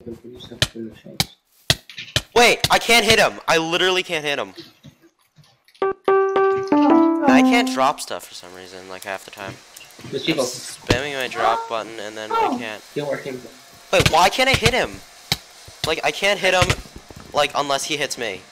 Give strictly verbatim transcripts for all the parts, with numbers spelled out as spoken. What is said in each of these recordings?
Wait, I can't hit him. I literally can't hit him. I can't drop stuff for some reason, like half the time. There's people. I'm spamming my drop button and then I can't. You're working. Wait, why can't I hit him? Like, I can't hit him, like, unless he hits me.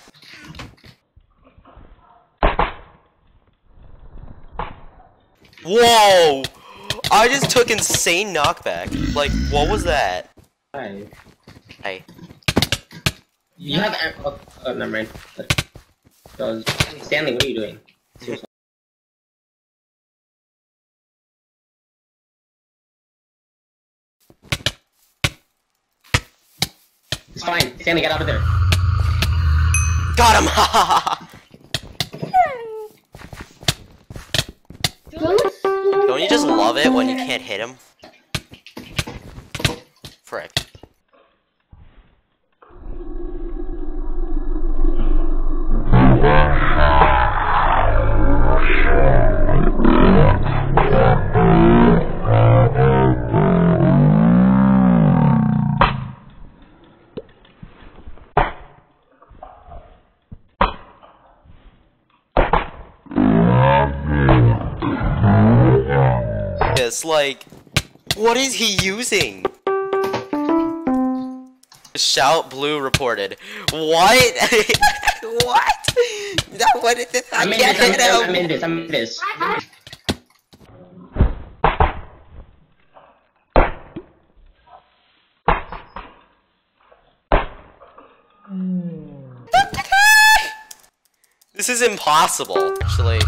Whoa! I just took insane knockback. Like, what was that? Hi. Hey. You have. Oh, oh never mind. So, Stanley, what are you doing? Seriously. It's fine. Stanley, get out of there. Got him! Ha Don't you just love it when you can't hit him? Frick. It's like, what is he using? Shout blue reported. What? What? No, what is this? I I'm in can't this, hit I'm, him. I'm in this, I'm in this. This is impossible, actually.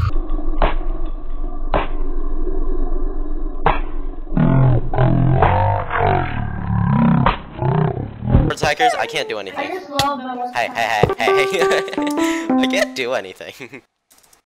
Attackers, I can't do anything. Hey, hey, hey, hey, I can't do anything.